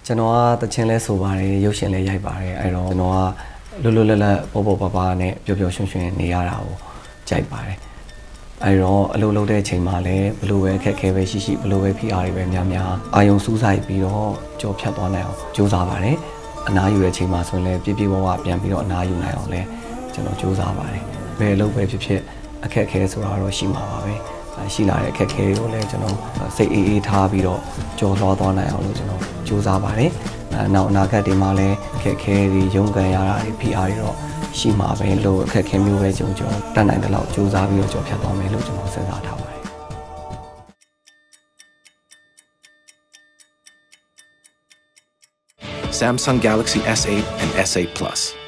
ကျွန်တော်ကတချင်းလဲဆိုပါတယ်ရုပ်ရှင်လဲရိုက်ပါတယ်အဲ့တော့ကျွန်တော်ကလွတ်လွတ်လပ်လပ်ပေါ်ပေါ်ပါပါနဲ့ပျော်ပျော်ရွှင်ရွှင်နေရတာကိုကြိုက်ပါတယ်အဲ့တော့အလုပ်လုပ်တဲ့အချိန်မှာလည်းဘလို့ပဲခက်ခဲပဲရှိဘလို့ပဲဖိအားတွေပဲများအာယုံစူးစိုက်ပြီးတော့ကြော်ဖြတ်သွားနိုင်အောင်ကြိုးစားပါတယ်အနားယူတဲ့အချိန်မှာဆိုရင်လည်းပြပြဝပြန်ပြီးတော့အနားယူနိုင်အောင်လဲကျွန်တော်ကြိုးစားပါတယ်ဘယ်အလုပ်ပဲဖြစ်အခက်ခဲဆိုတာတော့ရှိမှာပါပဲရှိလာတဲ့အခက်ခဲကိုလည်းကျွန်တော်စိတ်အေးထားပြီးတော့ကြော်လွှားသွားနိုင်အောင်လို့ကျွန်တော်ကြိုးစားပါတယ်နောက်အနာဂတ်ဒီမှာလည်းအခက်ခဲတွေရုန်းကန်ရတာတွေဖိအားတွေတော့ရှိမှာပဲလို့အခက်ခဲမျိုးပဲကြုံတတ်နိုင်တဲ့လောက်ကြိုးစားပြီးတော့ကြော်ဖြတ်သွားမယ်လို့ကျွန်တော်စဉ်းစားထားပါတယ် Samsung Galaxy S8 and S8 Plus